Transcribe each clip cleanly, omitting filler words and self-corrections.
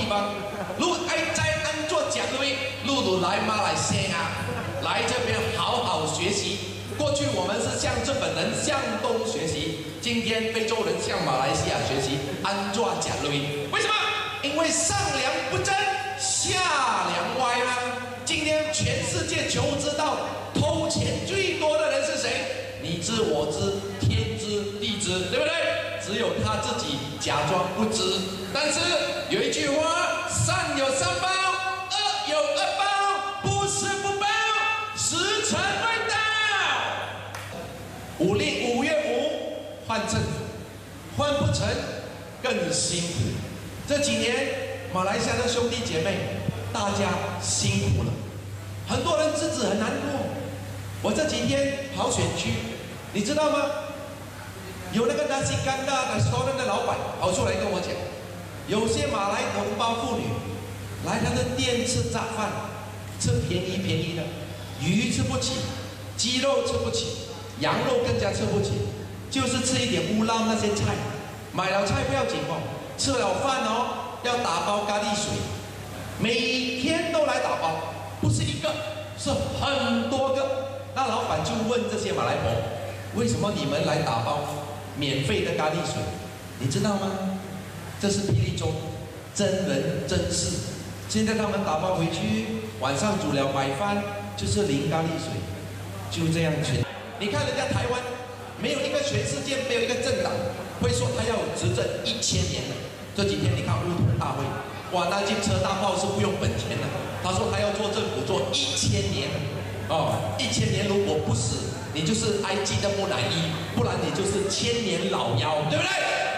地方，如爱在安做讲位，路路来马来西亚，来这边好好学习。过去我们是向日本人向东学习，今天非洲人向马来西亚学习安做讲位。为什么？因为上梁不正下梁歪啊！今天全世界求知道偷钱最多的人是谁？你知我知，天知地知，对不对？只有他自己假装不知。但是有一句话：善有善报，恶有恶报，不是不报，时辰未到。5月5换政府，换不成更辛苦。这几年马来西亚的兄弟姐妹，大家辛苦了，很多人日子很难过。我这几天跑选区，你知道吗？有那个纳西干达的restaurant的老板跑出来跟我讲，有些马来同胞妇女来他的店吃杂饭，吃便宜的，鱼吃不起，鸡肉吃不起，羊肉更加吃不起，就是吃一点乌捞那些菜，买了菜不要紧哦，吃了饭哦要打包咖喱水，每天都来打包，不是一个，是很多个。那老板就问这些马来婆，为什么你们来打包免费的咖喱水？你知道吗？这是霹雳州真人真事。现在他们打包回去，晚上煮了白饭，就是淋咖喱水，就这样全。你看人家台湾，没有一个全世界没有一个政党会说他要执政1000年的。这几天你看乌统大会，哇，那进车大炮是不用本钱的。他说他要做政府做1000年。1000年如果不死，你就是埃及的木乃伊，不然你就是1000年老妖，对不对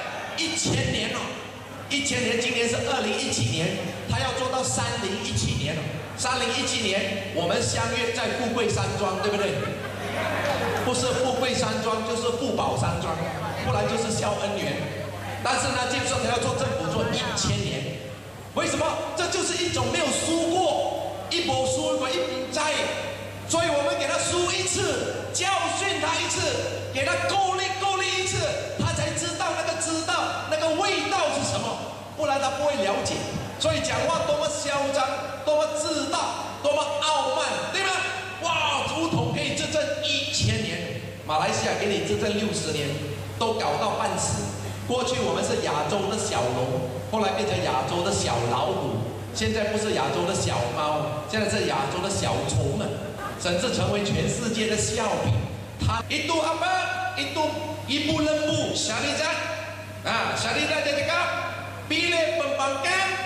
？1000年哦，1000年，今年是2017年，他要做到3017年哦。3017年，我们相约在富贵山庄，对不对？不是富贵山庄，就是富宝山庄，不然就是孝恩园。但是呢，就是他要做政府做1000年，为什么？这就是一种没有输过，一波输过一笔债。所以我们给他输一次，教训他一次，给他够力一次，他才知道那个味道是什么，不然他不会了解。所以讲话多么嚣张，多么自大，多么傲慢，对吗？哇，总统可以执政1000年，马来西亚给你执政60年，都搞到半死。过去我们是亚洲的小龙，后来变成亚洲的小老虎，现在不是亚洲的小猫，现在是亚洲的小虫了。甚至成为全世界的笑柄。他itu apa? Itu ibu lembu syarikat. Syarikat dia cakap, pilih pembangkang